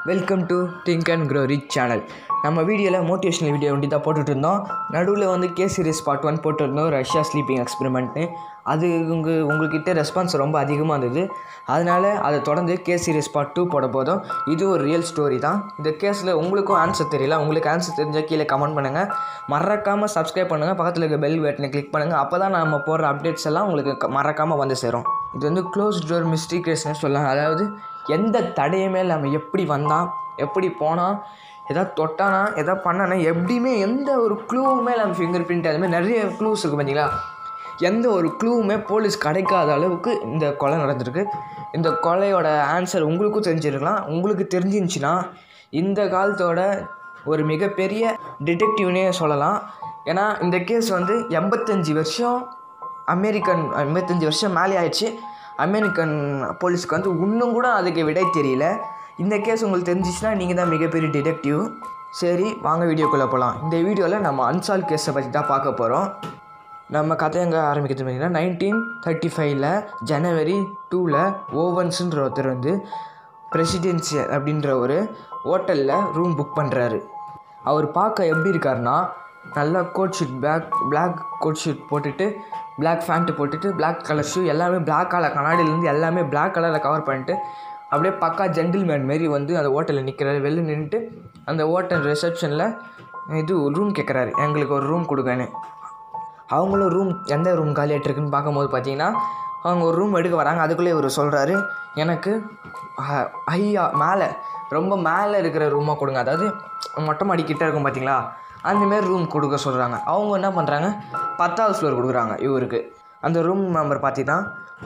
Welcome to think and grow rich channel. நம்ம வீடியோவில் motivational video ஒண்டி தான் போட்டுட்டு இருந்தோம். நடுவில் வந்து கே சீரிஸ் பார்ட் 1 போட்டுருந்தோம், ரஷ்யா ஸ்லீப்பிங் எக்ஸ்பெரிமெண்ட்னு. அது உங்கள்கிட்ட ரெஸ்பான்ஸ் ரொம்ப அதிகமாக இருந்தது. அதனால் அதை தொடர்ந்து கே சீரிஸ் பார்ட் 2 போட போதும். இது ஒரு ரியல் ஸ்டோரி தான். இந்த கேஸில் உங்களுக்கும் ஆன்சர் தெரியல, உங்களுக்கு ஆன்சர் தெரிஞ்சால் கீழே கமெண்ட் பண்ணுங்கள். மறக்காமல் சப்ஸ்கிரைப் பண்ணுங்கள், பக்கத்தில் இருக்க பெல் பட்டனை கிளிக் பண்ணுங்கள். அப்போ தான் நம்ம போடுற அப்டேட்ஸ் எல்லாம் உங்களுக்கு மறக்காமல் வந்து சேரும். இது வந்து க்ளோஸ் டோர் மிஸ்ட்ரி கேஸ்ன்னு சொல்லலாம். அதாவது எந்த தடையுமே இல்லாமல் எப்படி வந்தான், எப்படி போனால், எதாவது தொட்டானா, எதாவது பண்ணானா, எப்படியுமே எந்த ஒரு க்ளூவுமே இல்லாமல் ஃபிங்கர் பிரிண்ட் அதுமாதிரி நிறைய க்ளூஸ் இருக்குது பார்த்தீங்களா. எந்த ஒரு க்ளூவுமே போலீஸ் கிடைக்காத அளவுக்கு இந்த கொலை நடந்திருக்கு. இந்த கொலையோட ஆன்சர் உங்களுக்கும் தெரிஞ்சிருக்கலாம். உங்களுக்கு தெரிஞ்சிருந்துச்சின்னா இந்த காலத்தோட ஒரு மிகப்பெரிய டிடெக்டிவ்னே சொல்லலாம். ஏன்னா இந்த கேஸ் வந்து 85 வருஷம் மேலே ஆயிடுச்சு. அமெரிக்கன் போலீஸ்க்கு வந்து இன்னும் கூட அதுக்கு விடை தெரியல. இந்த கேஸ் உங்களுக்கு தெரிஞ்சிச்சுன்னா நீங்கள் தான் மிகப்பெரிய டிடெக்டிவ். சரி, வாங்க வீடியோக்குள்ளே போகலாம். இந்த வீடியோவில் நம்ம அன்சால்வ் கேஸை பற்றி தான் பார்க்க போகிறோம். நம்ம கதை எங்கே ஆரம்பிக்கிறது பார்த்தீங்கன்னா 1935 ஜனவரி 2 ஓவன்ஸுன்ற ஒருத்தர் வந்து பிரசிடென்சியல் அப்படின்ற ஒரு ஹோட்டலில் ரூம் புக் பண்ணுறாரு. அவர் பார்க்க எப்படி இருக்காருன்னா, நல்லா coat suit, black coat suit போட்டுட்டு, பிளாக் ஃபேண்ட்டு போட்டுட்டு, பிளாக் கலர் ஷூ, எல்லாமே பிளாக் கலர், கண்ணாடியிலேருந்து எல்லாமே பிளாக் கலரில் கவர் பண்ணிட்டு அப்படியே பக்கா ஜென்டில்மேன் மாரி வந்து அந்த ஹோட்டலில் நிற்கிறாரு. வெளில நின்றுட்டு அந்த ஹோட்டல் ரிசப்ஷனில் இது ரூம் கேட்குறாரு, எங்களுக்கு ஒரு ரூம் கொடுங்கன்னு. அவங்களும் ரூம் எந்த ரூம் காலியாகிட்டுருக்குன்னு பார்க்கும்போது பார்த்தீங்கன்னா அவங்க ஒரு ரூம் எடுக்க வராங்க. அதுக்குள்ளே இவர் சொல்கிறாரு, எனக்கு மேலே ரொம்ப மேலே இருக்கிற ரூமாக கொடுங்க. அதாவது மொட்டை மாடி கிட்டே இருக்கும் பார்த்தீங்களா, அந்தமாரி ரூம் கொடுக்க சொல்கிறாங்க. அவங்க என்ன பண்ணுறாங்க, 10வது ஃப்ளோர் கொடுக்குறாங்க இவருக்கு. அந்த ரூம் நம்பர் பார்த்தீங்கன்னா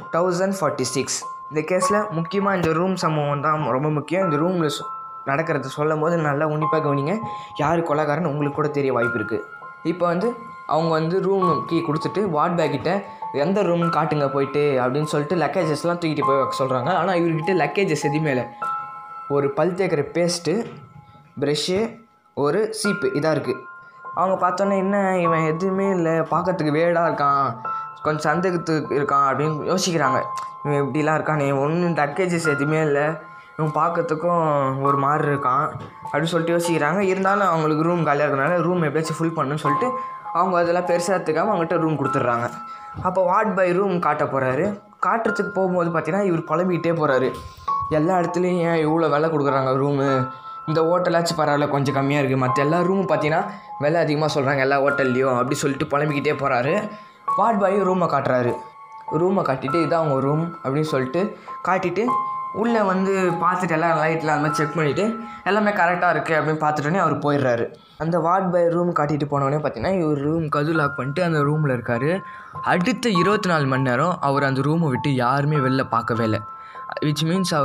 1046. இந்த கேஸில் முக்கியமாக இந்த ரூம் சம்பவம் தான் ரொம்ப முக்கியம். இந்த ரூமில் நடக்கிறது சொல்லும் போது நல்லா உன்னிப்பாக கவனிங்க. யார் கொலைகாரன்னு உங்களுக்கு கூட தெரிய வாய்ப்பு இருக்குது. இப்போ வந்து அவங்க வந்து ரூம் கீ கொடுத்துட்டு வார்ட் பேக்கிட்ட எந்த ரூம்னு காட்டுங்க போயிட்டு அப்படின்னு சொல்லிட்டு லக்கேஜஸ்லாம் தூக்கிட்டு போய் வைக்க சொல்கிறாங்க. ஆனால் இவர்கிட்ட லக்கேஜஸ் எதுவுமே இல்லை. ஒரு பல் தேய்க்கிற பேஸ்ட்டு, ப்ரெஷ்ஷு, ஒரு சீப்பு, இதாக இருக்குது. அவங்க பார்த்தோன்னே என்ன இவன் எதுவுமே இல்லை, பார்க்கறதுக்கு வேடாக இருக்கான், கொஞ்சம் சந்தேகத்துக்கு இருக்கான் அப்படின்னு யோசிக்கிறாங்க. இவன் எப்படிலாம் இருக்கான், ஒன்றும் லக்கேஜஸ் எதுவுமே இல்லை, இவன் பார்க்கறதுக்கும் ஒரு மாதிரி இருக்கான் அப்படின்னு சொல்லிட்டு யோசிக்கிறாங்க. இருந்தாலும் அவங்களுக்கு ரூம் காலியாக இருக்கிறனால ரூம் எப்படியாச்சும் ஃபுல் பண்ணணும்னு சொல்லிட்டு அவங்க அதெல்லாம் பெருசாக எடுத்துக்காமல் அவங்ககிட்ட ரூம் கொடுத்துட்றாங்க. அப்போ வார்ட் பை ரூம் காட்ட போகிறாரு. காட்டுறதுக்கு போகும்போது பார்த்தீங்கன்னா இவர் புலம்பிக்கிட்டே போகிறாரு, எல்லா இடத்துலையும் ஏன் இவ்வளோ விலை கொடுக்குறாங்க ரூமு, இந்த ஹோட்டலாச்சும் பரவாயில்ல கொஞ்சம் கம்மியாக இருக்குது, மற்ற எல்லா ரூமும் பார்த்தீங்கன்னா விலை அதிகமாக சொல்கிறாங்க எல்லா ஹோட்டல்லையும் அப்படி சொல்லிட்டு புலம்பிக்கிட்டே போகிறாரு. வார்ட் பாய் ரூமை காட்டுறாரு. ரூமை காட்டிட்டு இதான் அவங்க ரூம் அப்படின்னு சொல்லிட்டு காட்டிட்டு உள்ளே வந்து பார்த்துட்டு எல்லாம் லைட்லாம் அந்த மாதிரி செக் பண்ணிவிட்டு எல்லாமே கரெக்டாக இருக்குது அப்படின்னு பார்த்துட்டோன்னே அவர் போயிடுறாரு. அந்த வார்ட் பாய் ரூம் காட்டிட்டு போனோடனே பார்த்தீங்கன்னா இவர் ரூம் கதவு லாக் பண்ணிட்டு அந்த ரூமில் இருக்கார். அடுத்த 24 மணி நேரம் அவர் அந்த ரூமை விட்டு யாருமே வெளில பார்க்கவே இல்லை. விச் மீன்ஸ்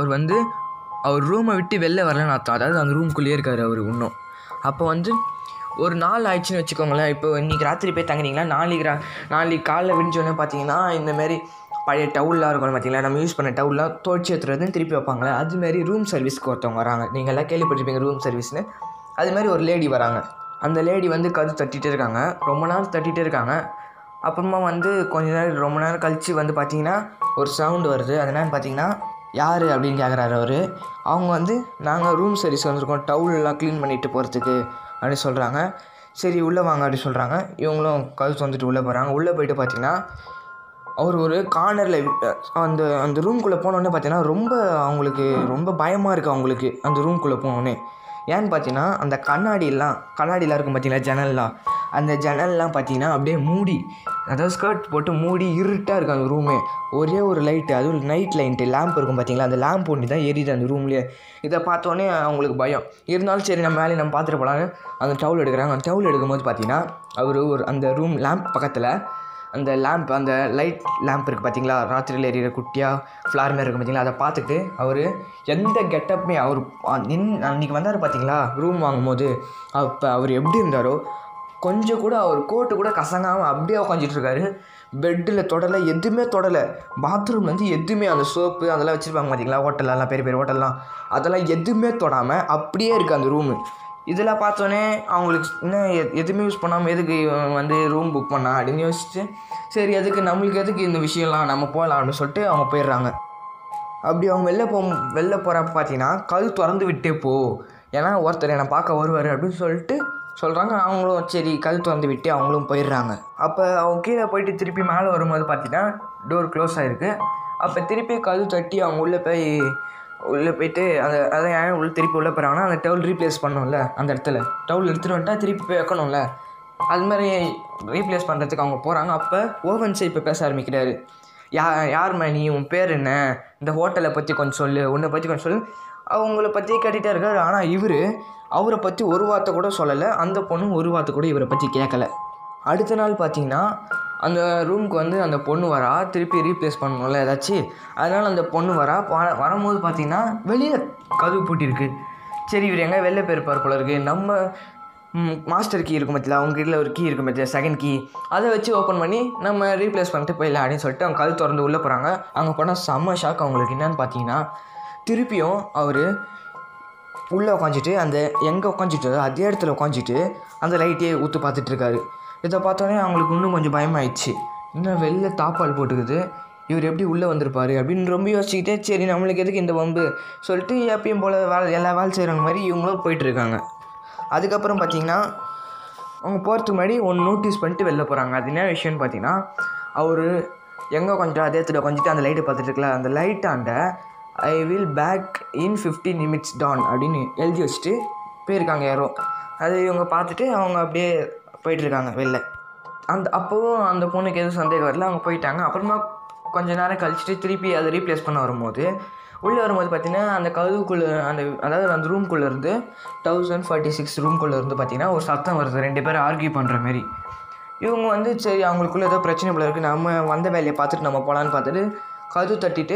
அவர் ரூமை விட்டு வெளில வரலன்னு அர்த்தம். அதாவது அந்த ரூம்குள்ளேயே இருக்கார் அவர் இன்னும். அப்போ வந்து ஒரு நாள் ஆயிடுச்சுன்னு வச்சுக்கோங்களேன். இப்போ இன்றைக்கி ராத்திரி போய் தங்கினீங்கன்னா நாளைக்கு காலைல விடிஞ்சோடனே பார்த்தீங்கன்னா இந்தமாரி பழைய டவுல்லாம் இருக்கும் பார்த்தீங்களா, நம்ம யூஸ் பண்ண டவுல்லாம் துவைச்சி எடுத்துகிட்டு திருப்பி வைப்பாங்களே, அதுமாரி ரூம் சர்வீஸ்க்கு ஒருத்தவங்க வராங்க. நீங்கள் எல்லாம் கேள்விப்பட்டிருப்பீங்க ரூம் சர்வீஸ்னு. அதுமாதிரி ஒரு லேடி வராங்க. அந்த லேடி வந்து கதவு தட்டிகிட்டே இருக்காங்க, ரொம்ப நேரம் தட்டிகிட்டே இருக்காங்க. அப்புறமா வந்து ரொம்ப நேரம் கழித்து வந்து பார்த்தீங்கன்னா ஒரு சவுண்டு வருது. அது என்னன்னு பார்த்தீங்கன்னா யார் அப்படின்னு கேட்குறாரு அவர். அவங்க வந்து நாங்கள் ரூம் சர்வீஸ் வந்திருக்கோம், டவுலெலாம் க்ளீன் பண்ணிவிட்டு போகிறதுக்கு அப்படின்னு சொல்கிறாங்க. சரி உள்ளே வாங்க அப்படின்னு சொல்கிறாங்க. இவங்களும் கழுத்து வந்துட்டு உள்ளே போகிறாங்க. உள்ளே போய்ட்டு பார்த்தீங்கன்னா அவர் ஒரு கார்னரில் அந்த ரூம்குள்ளே போனோடனே பார்த்தீங்கன்னா அவங்களுக்கு ரொம்ப பயமாக இருக்குது அவங்களுக்கு அந்த ரூம்குள்ளே போனோடனே. ஏன்னு பார்த்தீங்கன்னா அந்த கண்ணாடிலாம் இருக்கும் பார்த்தீங்களா, ஜன்னல்லாம், அந்த ஜன்னல்லாம் பார்த்தீங்கன்னா அப்படியே மூடி, அதாவது ஸ்கர்ட் போட்டு மூடி இருட்டாக இருக்குது அந்த ரூமே. ஒரே ஒரு லைட்டு, அதுவும் நைட் லைட்டு லேம்ப் இருக்கும் பார்த்தீங்களா, அந்த லேம்ப் ஒன்று தான் எரியுது அந்த ரூம்லேயே. இதை பார்த்தோன்னே அவங்களுக்கு பயம். இருந்தாலும் சரி நம்ம மேலே நம்ம பார்த்துட்டு போகலான்னு அந்த டவுல் எடுக்கிறாங்க. அந்த டவுல் எடுக்கும்போது பார்த்தீங்கன்னா அவர் அந்த ரூம் லேம்ப் பக்கத்தில் அந்த லைட் லேம்ப் இருக்குது பார்த்தீங்களா, ராத்திரியில் எரியிற குட்டியாக ஃப்ளார் மாதிரி இருக்கும் பார்த்தீங்களா, அதை பார்த்துட்டு அவர் எந்த கெட்டப்புமே அவர் அன்றைக்கி வந்தார் பார்த்தீங்களா ரூம் வாங்கும்போது, அப்போ அவர் எப்படி இருந்தாரோ கொஞ்சம் கூட அவர் கோட்டு கூட கசங்காமல் அப்படியே உட்காந்துட்ருக்காரு. பெட்டில் தொடலை, எதுவுமே தொடலை. பாத்ரூம்லேருந்து எதுவுமே அந்த சோப்பு அதெல்லாம் வச்சுருப்பாங்க பார்த்தீங்களா ஹோட்டலெல்லாம், பெரிய பெரிய ஹோட்டல்லாம், அதெல்லாம் எதுவுமே தொடாமல் அப்படியே இருக்குது அந்த ரூமு. இதெல்லாம் பார்த்தோன்னே அவங்களுக்கு இன்னும் எதுவுமே யூஸ் பண்ணாமல் எதுக்கு வந்து ரூம் புக் பண்ணா அப்படின்னு யோசிச்சு, சரி நம்மளுக்கு எதுக்கு இந்த விஷயம்லாம், நம்ம போகலாம் அப்படின்னு சொல்லிட்டு அவங்க போயிடுறாங்க. அப்படி அவங்க வெளில போகிறப்ப பார்த்தீங்கன்னா கதவு திறந்து விட்டே போ, ஏன்னா ஒருத்தர் என்னை பார்க்க வருவார் அப்படின்னு சொல்லிட்டு சொல்கிறாங்க. அவங்களும் சரி கதவு திறந்து விட்டு அவங்களும் போயிடுறாங்க. அப்போ அவங்க கீழே போயிட்டு திருப்பி மேலே வரும்போது பார்த்தீங்கன்னா டோர் க்ளோஸ் ஆகிருக்கு. அப்போ திருப்பி கதவு தட்டி அவங்க உள்ளே போயிட்டு அதை ஏன் திருப்பி உள்ளே போகிறாங்கன்னா அந்த டவுல் ரீப்ளேஸ் பண்ணோம்ல, அந்த இடத்துல டவுல் எடுத்துகிட்டு வந்துட்டா திருப்பி போய் வைக்கணும்ல, அது மாதிரி ரீப்ளேஸ் பண்ணுறதுக்கு அவங்க போகிறாங்க. அப்போ ஓவன்ஸை இப்போ பேச ஆரம்பிக்கிறாரு. யாரும்மா நீ, உன் பேர் என்ன, இந்த ஹோட்டலை பற்றி கொஞ்சம் சொல்லு, உன்னை பற்றி கொஞ்சம் சொல்லு. அவங்கள பற்றி கேட்டுகிட்டே இருக்காரு. ஆனால் அவரை பற்றி ஒரு வார்த்தை கூட சொல்லலை. அந்த பொண்ணு ஒரு வார்த்தை கூட இவரை பற்றி கேட்கலை. அடுத்த நாள் பார்த்தீங்கன்னா அந்த ரூமுக்கு அந்த பொண்ணு வரா, திருப்பி ரீப்ளேஸ் பண்ணணும்ல ஏதாச்சும். அதனால் அந்த பொண்ணு வரும்போது பார்த்தீங்கன்னா வெளியில் கதவு பூட்டியிருக்கு. சரி இவர் எங்கே வெளில போயிருப்பார் போல இருக்குது. நம்ம மாஸ்டர் கீ இருக்கும் பற்றில, அவங்க கீழே ஒரு கீ இருக்கும் பற்றில, செகண்ட் கீ, அதை வச்சு ஓப்பன் பண்ணி நம்ம ரீப்ளேஸ் பண்ணிட்டு போயிடலாம் அப்படின்னு சொல்லிட்டு அவங்க கதவு திறந்து உள்ளே போகிறாங்க. அங்கே போனால் செம்ம ஷாக் அவங்களுக்கு. என்னன்னு பார்த்தீங்கன்னா திருப்பியும் அவர் உள்ளே உட்காந்துட்டு எங்கே உட்காந்துட்டு அதே இடத்துல உட்காந்துட்டு அந்த லைட்டையே ஊற்று பார்த்துட்ருக்காரு. இதை பார்த்தோன்னே அவங்களுக்கு இன்னும் கொஞ்சம் பயமாயிடுச்சு. இன்னும் வெளில தாப்பால் போட்டுக்குது, இவர் எப்படி உள்ளே வந்திருப்பார் அப்படின்னு ரொம்ப யோசிச்சுக்கிட்டே சரி நம்மளுக்கு எதுக்கு இந்த வம்பு சொல்லிட்டு எப்பயும் போல் எல்லா வேலை செய்கிறவங்க மாதிரி இவங்களும் போயிட்டுருக்காங்க. அதுக்கப்புறம் பார்த்திங்கன்னா அவங்க போகிறதுக்கு முன்னாடி ஒன்று நோட்டீஸ் பண்ணிட்டு வெளில போகிறாங்க. அது என்ன விஷயம்னு பார்த்தீங்கன்னா அவர் எங்கே கொஞ்சம் அதே இடத்துல கொஞ்சிட்டு அந்த லைட்டை பார்த்துட்டுருக்கல, அந்த லைட்டாண்ட I will back in 15 minutes டான் அப்படின்னு எழுதி வச்சுட்டு போயிருக்காங்க யாரோ. அது இவங்க பார்த்துட்டு அவங்க அப்படியே போயிட்டுருக்காங்க வெளில. அப்போவும் அந்த பொண்ணுக்கு எதுவும் சந்தேகம் வரல, அவங்க போயிட்டாங்க. அப்புறமா கொஞ்சம் நேரம் கழிச்சிட்டு திருப்பி அதை ரீப்ளேஸ் பண்ண வரும்போது உள்ளே வரும்போது பார்த்திங்கன்னா அந்த கதவுக்குள்ளே அதாவது அந்த ரூம்குள்ளே இருந்து 1046 ரூம்குள்ளே இருந்து பார்த்திங்கன்னா ஒரு சத்தம் வருது, 2 பேர் ஆர்கியூ பண்ணுற மாரி. இவங்க சரி அவங்களுக்குள்ளே ஏதோ பிரச்சனை போல இருக்குது, நம்ம வந்த வேலையை பார்த்துட்டு நம்ம போகலான்னு பார்த்துட்டு கதவு தட்டிட்டு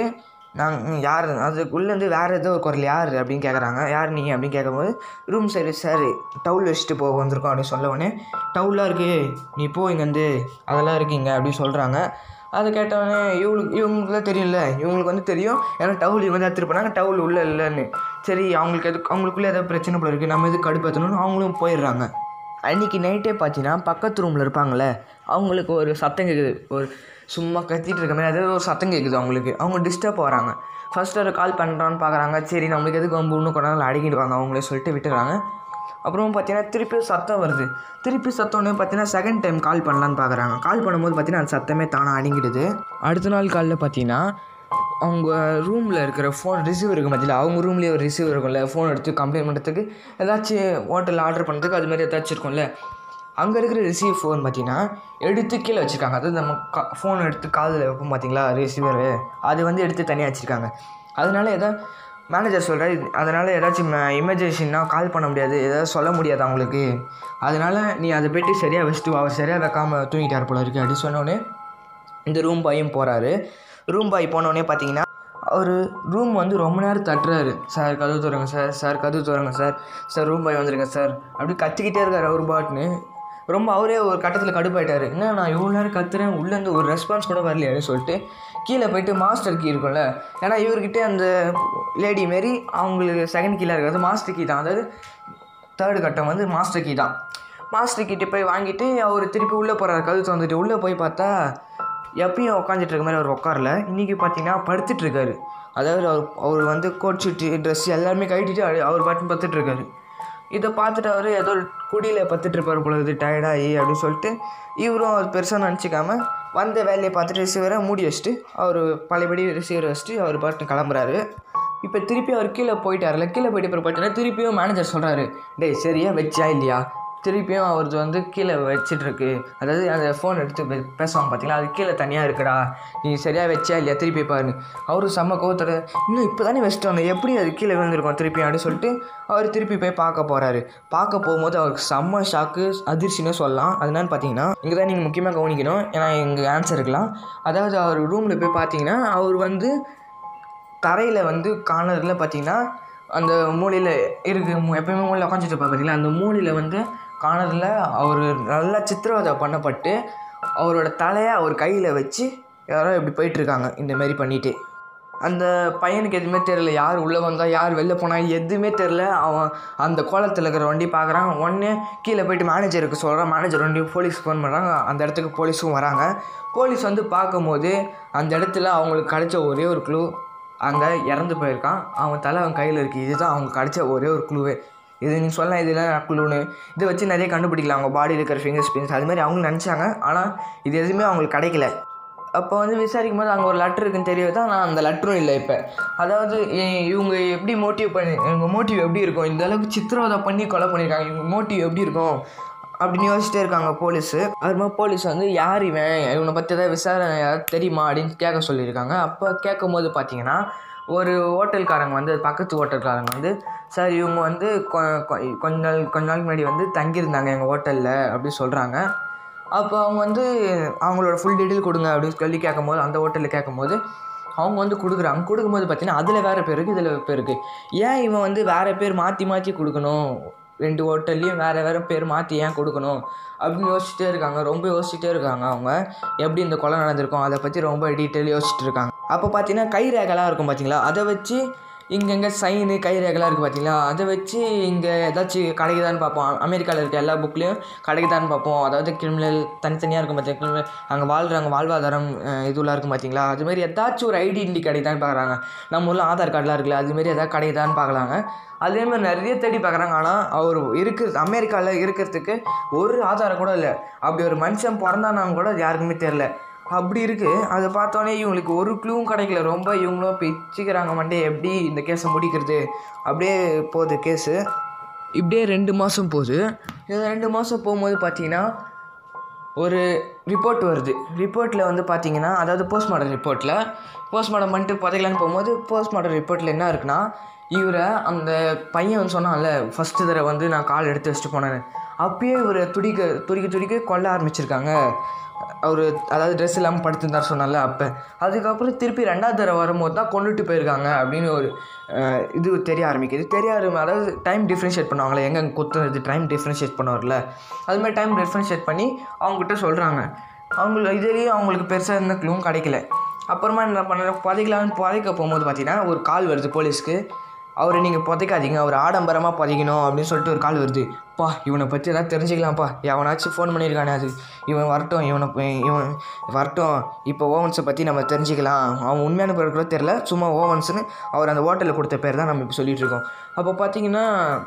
யார் அதுக்குள்ளேருந்து வேறு ஏதோ ஒரு குரல் யார் அப்படின்னு கேட்குறாங்க. யார் நீ அப்படின்னு கேட்கும்போது ரூம் சரி சார் டவுல் வச்சுட்டு போக வந்திருக்கோம் அப்படின்னு சொல்ல உடனே டவுலாக இருக்குது நீ போ இங்கேருந்து அதெல்லாம் இருக்கீங்க அப்படின்னு சொல்கிறாங்க. அதை கேட்டவொடனே இவங்களுக்குலாம் தெரியல, இவங்களுக்கு தெரியும், ஏன்னா டவுல் இவங்க தான் எடுத்துகிட்டு போனாங்க, டவுல் உள்ளே இல்லைன்னு. சரி அவங்களுக்குள்ளே ஏதாவது பிரச்சனை போல இருக்குது, நம்ம எதுக்கு கடுப்பேற்றணும்னு அவங்களும் போயிடுறாங்க. அன்றைக்கி நைட்டே பார்த்தீங்கன்னா பக்கத்து ரூமில் இருப்பாங்களே அவங்களுக்கு ஒரு சத்தம் கேட்குது, ஒரு சும்மா கத்திட்டு இருக்க மாதிரி அதாவது ஒரு சத்தம் கேட்குது அவங்களுக்கு. அவங்க டிஸ்டர்ப் ஆகிறாங்க. ஃபஸ்ட்டு ஒரு கால் பண்ணுறான்னு பார்க்குறாங்க. சரி நம்மளுக்கு எதுக்கு வம்பு இன்னும் கொஞ்ச நாள் அடங்கிடுவாங்க அவங்களே சொல்லிட்டு விட்டுறாங்க. அப்புறம் பார்த்தீங்கன்னா திருப்பி சத்தம் வருது. திருப்பி சத்தம்னு பார்த்தீங்கன்னா செகண்ட் டைம் கால் பண்ணலான்னு பார்க்குறாங்க. கால் பண்ணும்போது பார்த்தீங்கன்னா அந்த சத்தமே தானாக அடங்கிடுது. அடுத்த நாள் காலில் பார்த்தீங்கன்னா அவங்க ரூமில் இருக்கிற ஃபோன் ரிசீவர் இருக்கும் பார்த்தீங்களா, அவங்க ரூம்லேயே ஒரு ரிசீவர் இருக்கும்ல, ஃபோன் எடுத்து கம்ப்ளைண்ட் பண்ணுறதுக்கு ஏதாச்சும் ஹோட்டலில் ஆர்டர் பண்ணுறதுக்கு அது மாதிரி ஏதாச்சும் இருக்கும்ல, அங்கே இருக்கிற ரிசீவ் ஃபோன் பார்த்தீங்கன்னா எடுத்து கீழே வச்சுருக்காங்க. அதாவது நம்ம ஃபோன் எடுத்து காதில் வைப்போம் பார்த்தீங்களா ரிசீவரு, அது எடுத்து தனியாக வச்சுருக்காங்க. அதனால மேனேஜர் சொல்கிறார், அதனால் ஏதாச்சும் எமர்ஜென்சின்னா கால் பண்ண முடியாது, ஏதாவது சொல்ல முடியாது அவங்களுக்கு, அதனால் நீ அதை போய்ட்டு சரியாக வச்சுட்டு அவர் சரியாக வைக்காமல் தூங்கிட்டார் போல இருக்குது அப்படின்னு சொன்னோடனே இந்த ரூம் பாயும் போகிறாரு. ரூம் பாய் போனோடனே பார்த்தீங்கன்னா அவர் ரூம் ரொம்ப நேரம் தட்டுறாரு. சார் கதவு தருங்க சார், சார் கதவு தருங்க சார், சார் ரூம் பாய் வந்துருங்க சார் அப்படி கத்திக்கிட்டே இருக்கார் அவர் பாட்டுன்னு. ரொம்ப அவரே ஒரு கட்டத்தில் கடுப்பாயிட்டார். என்ன நான் இவ்வளோ நேரம் கத்துறேன், உள்ளேருந்து ஒரு ரெஸ்பான்ஸ் கூட வரலையாரு சொல்லிட்டு கீழே போய்ட்டு மாஸ்டர் கீ இருக்கும்ல, ஏன்னா இவர்கிட்ட அந்த லேடி மாரி அவங்களுக்கு செகண்ட் கீழே இருக்கிறது மாஸ்டர் கீ தான், அதாவது தேர்டு கட்டம் மாஸ்டர் கீ தான். மாஸ்டர் கிட்டே போய் வாங்கிட்டு அவர் திருப்பி உள்ளே போகிறார். கதவு வந்துட்டு உள்ளே போய் பார்த்தா எப்பயும் உட்காந்துட்டு இருக்க மாதிரி அவர் உட்காரல. இன்றைக்கி பார்த்தீங்கன்னா படுத்துட்ருக்காரு. அதாவது அவர் கோட் ஷூட்டு ட்ரெஸ் எல்லாருமே கட்டிட்டு அவர் பாட்டுன்னு படுத்துட்ருக்காரு. இதை பார்த்துட்டு அவர் ஏதோ குடியில் பத்துட்ருப்பார் போல இது டயர்டாகி அப்படின்னு சொல்லிட்டு இவரும் அவர் பெருசாக நினச்சிக்காமல் வந்த வேலையை பார்த்துட்டு ரிசீவரை மூடி வச்சுட்டு அவர் பழையபடி ரிசீவரை வச்சுட்டு அவர் பாட்டு கிளம்புறாரு. இப்போ திருப்பி அவர் கீழே போயிட்டார்ல, கீழே போயிட்டு அப்புறம் பார்த்தீங்கன்னா திருப்பியும் மேனேஜர் சொல்கிறாரு, டேய் சரியா வச்சா இல்லையா, திருப்பியும் அவரது கீழே வச்சிட்ருக்கு, அதாவது அந்த ஃபோன் எடுத்து பேசுவாங்க பார்த்தீங்களா, அது கீழே தனியாக இருக்குடா, நீ சரியாக வச்சா இல்லையா திருப்பி பாருங்க. அவரும் செம்ம கோவத்தோட இன்னும் இப்போ தானே வச்சுட்டு வந்தோம், எப்படி அது கீழே விழுந்திருக்கோம் திருப்பி அப்படின்னு சொல்லிட்டு அவர் திருப்பி போய் பார்க்க போகிறாரு. பார்க்க போகும்போது அவருக்கு செம்ம ஷாக்கு, அதிர்ச்சின்னு சொல்லலாம். அது என்னன்னு பார்த்தீங்கன்னா இங்கே தான் நீங்கள் முக்கியமாக கவனிக்கணும், ஏன்னா எங்கள் ஆன்சர் இருக்கலாம். அதாவது அவர் ரூமில் போய் பார்த்தீங்கன்னா அவர் தரையில் கார்னரில் பார்த்தீங்கன்னா அந்த மூலையில் இருக்குது, எப்போயுமே மூலையில் உட்காந்துட்டு இருப்பாங்க பார்த்தீங்களா, அந்த மூலையில் கார்னரில் அவர் நல்லா சித்திரவதை பண்ணப்பட்டு அவரோட தலையை அவர் கையில் வச்சு யாரோ இப்படி போயிட்டுருக்காங்க இந்தமாரி பண்ணிவிட்டு. அந்த பையனுக்கு எதுவுமே தெரில, யார் உள்ளே வந்தால் யார் வெளில போனால் எதுவுமே தெரில. அவன் அந்த கோலத்தில் இருக்கிற வண்டி பார்க்குறான். உடனே கீழே போய்ட்டு மேனேஜருக்கு சொல்கிறான். மேனேஜர் வண்டி போலீஸ் ஃபோன் பண்ணுறாங்க. அந்த இடத்துக்கு போலீஸும் வராங்க. போலீஸ் பார்க்கும்போது அந்த இடத்துல அவங்களுக்கு கிடைச்ச ஒரே ஒரு க்ளூ, அங்கே இறந்து போயிருக்கான். அவன் தலை அவன் கையில் இருக்குது. இதுதான் அவங்க கிடச்ச ஒரே ஒரு க்ளூவே. இது நீங்கள் சொல்லலாம் இதெல்லாம் க்ளூன்னு. இதை வச்சு நிறைய கண்டுபிடிக்கலாம் அவங்க பாடியில் இருக்கிற ஃபிங்கர் பிரிண்ட்ஸ் அது மாதிரி அவங்க நினச்சாங்க. ஆனால் இது எதுவுமே அவங்களுக்கு கிடைக்கல. அப்போ வந்து விசாரிக்கும் போது அங்கே ஒரு லெட்ரு இருக்குன்னு தெரியவே தான் நான் அந்த லெட்டரும் இல்லை. இப்போ அதாவது இவங்க எப்படி இவங்க மோட்டிவ் எப்படி இருக்கும், இந்த அளவுக்கு சித்திரவதை பண்ணி கொலை பண்ணியிருக்காங்க, இவங்க மோட்டிவ் எப்படி இருக்கும் அப்படின்னு யோசிச்சிட்டே இருக்காங்க போலீஸு. அது மாதிரி போலீஸ் வந்து யார் இவனை பற்றி ஏதாவது விசாரணை யாராவது தெரியுமா அப்படின்னு கேட்க சொல்லியிருக்காங்க. அப்போ கேட்கும் போது பார்த்தீங்கன்னா ஒரு ஹோட்டல்காரங்க வந்து பக்கத்து ஹோட்டல்காரங்க வந்து சார் இவங்க வந்து கொஞ்ச நாள் முன்னாடி வந்து தங்கியிருந்தாங்க எங்கள் ஹோட்டலில் அப்படின்னு சொல்கிறாங்க. அப்போ அவங்க வந்து அவங்களோட ஃபுல் டீட்டெயில் கொடுங்க அப்படின்னு சொல்லி கேட்கும்போது அந்த ஹோட்டலில் கேட்கும்போது அவங்க வந்து கொடுக்கும்போது பார்த்தீங்கன்னா அதில் வேறு பேர் இருக்குது, இதில் பேர் இருக்குது. ஏன் இவன் வந்து வேறு பேர் மாற்றி கொடுக்கணும், 2 ஹோட்டல்லையும் வேறு பேர் மாற்றி ஏன் கொடுக்கணும் அப்படின்னு யோசிச்சுட்டே இருக்காங்க. ரொம்ப யோசிச்சுட்டே இருக்காங்க. அவங்க எப்படி இந்த கொலை நடந்திருக்கும் அதை பற்றி ரொம்ப டீட்டெயில் யோசிச்சுட்டு இருக்காங்க. அப்போ பார்த்தீங்கன்னா கை ரேகைலாம் இருக்கும் பார்த்தீங்களா, அதை வச்சு இங்கெங்கே சைனு கை ரேகைலாம் இருக்குது பார்த்தீங்களா, அதை வச்சு இங்கே ஏதாச்சும் கிடைக்குதான்னு பார்ப்போம். அமெரிக்காவில் இருக்க எல்லா புக்லேயும் கிடைக்குதான்னு பார்ப்போம். அதாவது கிரிமினல் தனித்தனியாக இருக்கும் பார்த்தீங்களா, அங்கே வாழ்கிறாங்க வாழ்வாதாரம் இதுலாம் இருக்கும் பார்த்தீங்களா, அதுமாரி ஏதாச்சும் ஒரு ஐடென்டிட்டி கிடைக்குதான்னு பார்க்குறாங்க. நம்ம ஊரில் ஆதார் கார்டெலாம் இருக்குல்ல, அதுமாரி எதாவது கிடைக்குதான்னு பார்க்கலாங்க. அதேமாதிரி நிறைய தேடி பார்க்குறாங்க. ஆனால் அவர் அமெரிக்காவில் இருக்கிறதுக்கு ஒரு ஆதாரம் கூட இல்லை. அப்படி ஒரு மனுஷன் பிறந்தானான்னு கூட யாருக்குமே தெரில. அப்படி இருக்குது. அதை பார்த்தோன்னே இவங்களுக்கு ஒரு க்ளூவும் கிடைக்கல. ரொம்ப இவங்களும் பிச்சுக்கிறாங்க மண்டே எப்படி இந்த கேஸை முடிக்கிறது. அப்படியே போகுது கேஸு. இப்படியே 2 மாதம் போகுது. இது 2 மாதம் போகும்போது பார்த்தீங்கன்னா ஒரு ரிப்போர்ட் வருது. ரிப்போர்ட்டில் வந்து பார்த்தீங்கன்னா அதாவது போஸ்ட்மார்ட்டம் பண்ணிட்டு புதைக்கலான்னு போகும்போது போஸ்ட்மார்ட்டம் ரிப்போர்ட்டில் என்ன இருக்குன்னா, இவரை அந்த பையன் வந்து சொன்னான்ல ஃபஸ்ட்டு தடவை வந்து நான் கால் எடுத்து வச்சுட்டு போனேன்னு, அப்பயே இவரை துடிக்க கொல்ல ஆரம்பிச்சிருக்காங்க. அவர் அதாவது ட்ரெஸ் இல்லாமல் படுத்துருந்தார் சொன்னால அப்போ. அதுக்கப்புறம் திருப்பி 2வது தடவை வரும்போது தான் கொண்டுட்டு போயிருக்காங்க அப்படின்னு ஒரு இது தெரிய ஆரம்பிக்குது. அதாவது டைம் டிஃப்ரென்ஷியேட் பண்ணுவாங்களே, எங்கே கொத்துனது டைம் டிஃப்ரென்ஷியேட் பண்ணுவார்ல, அதுமாதிரி டைம் டிஃப்ரென்ஷியேட் பண்ணி அவங்ககிட்ட சொல்கிறாங்க. இதுலேயும் அவங்களுக்கு பெருசாக இருந்த க்ளூவும் கிடைக்கல. அப்புறமா என்ன பண்ண புதைக்க போகும்போது பார்த்தீங்கன்னா ஒரு கால் வருது போலீஸ்க்கு. அவரை நீங்கள் புதைக்காதீங்க, அவர் ஆடம்பரமாக புதைக்கணும் அப்படின்னு சொல்லிட்டு ஒரு கால் வருது. இவனை பற்றி எதாவது தெரிஞ்சுக்கலாம்ப்பா, எவனாச்சும் ஃபோன் பண்ணியிருக்கானே, அது இவன் வரட்டும் இப்போ ஓவன்ஸை பற்றி நம்ம தெரிஞ்சுக்கலாம். அவன் உண்மையான பேர் கூட தெரில, சும்மா ஓவன்ஸ்னு அவர் அந்த ஹோட்டலில் கொடுத்த பேர் தான் நம்ம இப்போ சொல்லிகிட்டு இருக்கோம். அப்போ பார்த்தீங்கன்னா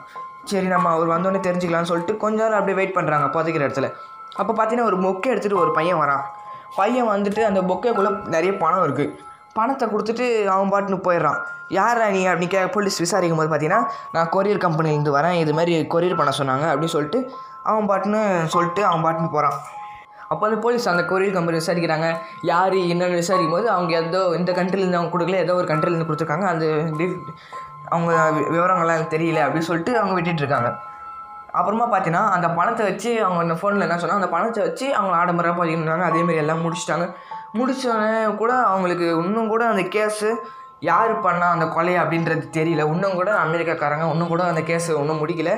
சரி நம்ம அவர் வந்தோடனே தெரிஞ்சுக்கலாம்னு சொல்லிட்டு கொஞ்ச நேரம் அப்படியே வெயிட் பண்ணுறாங்க புதைக்கிற இடத்துல. அப்போ பார்த்தீங்கன்னா ஒரு பொக்கே எடுத்துகிட்டு ஒரு பையன் வரான். பையன் வந்துட்டு அந்த பொக்கேக்குள்ளே நிறைய பணம் இருக்குது. பணத்தை கொடுத்துட்டு அவன் பாட்டுன்னு போயிடுறான். யாரா நீ அப்படின்னு போலீஸ் விசாரிக்கும் போது பார்த்தீங்கன்னா நான் கொரியர் கம்பெனிலேருந்து வரேன், இது மாதிரி கொரியர் பண்ண சொன்னாங்க அப்படின்னு சொல்லிட்டு அவன் பாட்டுன்னு போகிறான். அப்போ வந்து போலீஸ் அந்த கொரியர் கம்பெனி விசாரிக்கிறாங்க. யார் என்னென்னு விசாரிக்கும் போது அவங்க ஏதோ இந்த கண்ட்ரிலேருந்து அவங்க கொடுக்கல, ஏதோ ஒரு கண்ட்ரிலேருந்து கொடுத்துருக்காங்க, அந்த அவங்க விவரங்கள்லாம் எனக்கு தெரியல அப்படின்னு சொல்லிட்டு அவங்க விட்டுட்டுருக்காங்க. அப்புறமா பார்த்தீங்கன்னா அந்த பணத்தை வச்சு அவங்க அந்த ஃபோனில் என்ன சொன்னாங்க, அந்த பணத்தை வச்சு அவங்க ஆடம்பரமாக பதினாங்க. அதேமாதிரி எல்லாம் முடிச்சோடனே கூட அவங்களுக்கு இன்னும் கூட அந்த கேஸு யார் பண்ணால் அந்த கொலை அப்படின்றது தெரியல. இன்னும் கூட அமெரிக்காக்காரங்க இன்னும் கூட அந்த கேஸு இன்னும் முடிக்கல.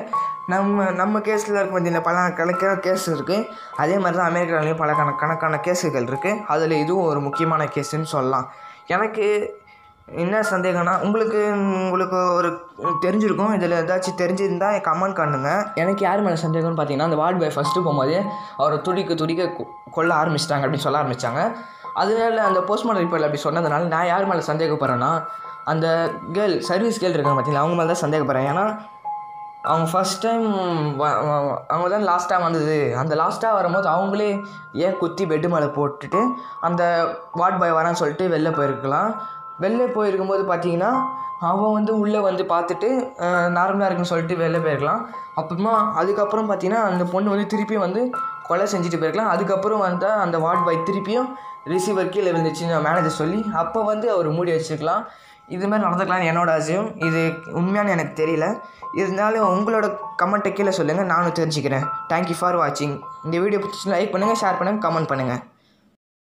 நம்ம கேஸில் இருக்க பார்த்தீங்கன்னா பல கணக்கான கேஸ் இருக்குது. அதே மாதிரி தான் அமெரிக்காவிலையும் பல கணக்கான கேஸுகள் இருக்குது. அதில் இதுவும் ஒரு முக்கியமான கேஸுன்னு சொல்லலாம். எனக்கு என்ன சந்தேகம்னா உங்களுக்கு ஒரு தெரிஞ்சிருக்கும். இதில் ஏதாச்சும் தெரிஞ்சிருந்தால் கமெண்ட் பண்ணுங்க. எனக்கு யார் மேலே சந்தேகம்னு பார்த்தீங்கன்னா அந்த வார்டு பாய் ஃபஸ்ட்டு போகும்போது அவரை துடிக்க கொல்ல ஆரம்பிச்சிட்டாங்க அப்படின்னு சொல்ல ஆரம்பித்தாங்க. அதனால அந்த போஸ்ட்மார்ட்டம் ரிப்போர்ட்டில் அப்படி சொன்னதுனால நான் யார் மேலே சந்தேகப்படுறேன்னா அந்த சர்வீஸ் கேர்ள் இருக்காங்க பார்த்தீங்களா, அவங்க மேலே தான் சந்தேகப்படுறேன். ஏன்னா அவங்க ஃபஸ்ட் டைம் அவங்க தான் லாஸ்ட் டைம் வந்தது. அந்த லாஸ்ட்டாக வரும்போது அவங்களே ஏன் குத்தி பெட்டு மேலே போட்டுட்டு அந்த வார்டு பாய் வரான்னு சொல்லிட்டு வெளில போயிருக்கும்போது பார்த்தீங்கன்னா அவன் வந்து உள்ளே வந்து பார்த்துட்டு நார்மலாக இருக்குன்னு சொல்லிட்டு வெளில போயிருக்கலாம். அப்புறமா அதுக்கப்புறம் பார்த்தீங்கன்னா அந்த பொண்ணு வந்து திருப்பியும் வந்து கொலை செஞ்சுட்டு போயிருக்கலாம். அதுக்கப்புறம் வந்தால் அந்த வார்டு பாய் திருப்பியும் ரிசீவர் கீழே இருந்துச்சுன்னு மேனேஜர் சொல்லி அப்போ வந்து அவர் மூடி வச்சுருக்கலாம். இதுமாதிரி நடந்துக்கலாம்னு என்னோட ஆசையும். இது உண்மையான எனக்கு தெரியல. இருந்தாலும் உங்களோட கமெண்ட்டை கீழே சொல்லுங்கள், நானும் தெரிஞ்சுக்கிறேன். தேங்க்யூ ஃபார் வாட்சிங். இந்த வீடியோ பிடிச்சி லைக் பண்ணுங்கள், ஷேர் பண்ணுங்கள், கமெண்ட் பண்ணுங்கள்.